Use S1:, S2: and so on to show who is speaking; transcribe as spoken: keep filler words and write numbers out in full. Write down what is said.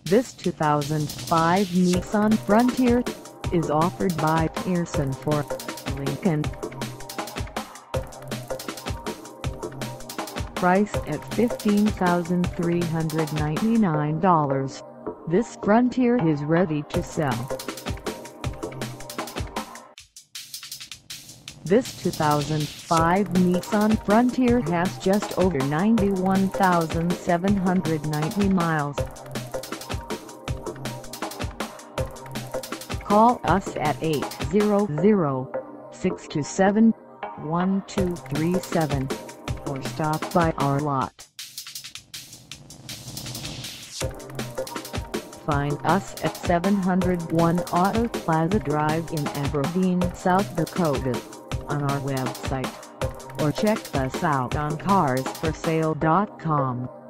S1: This two thousand five Nissan Frontier is offered by Pierson For Lincoln. Priced at fifteen thousand three hundred ninety-nine dollars, this Frontier is ready to sell. This two thousand five Nissan Frontier has just over ninety-one thousand seven hundred ninety miles. Call us at eight hundred, six two seven, one two three seven or stop by our lot. Find us at seven oh one Auto Plaza Drive in Aberdeen, South Dakota, on our website, or check us out on cars for sale dot com.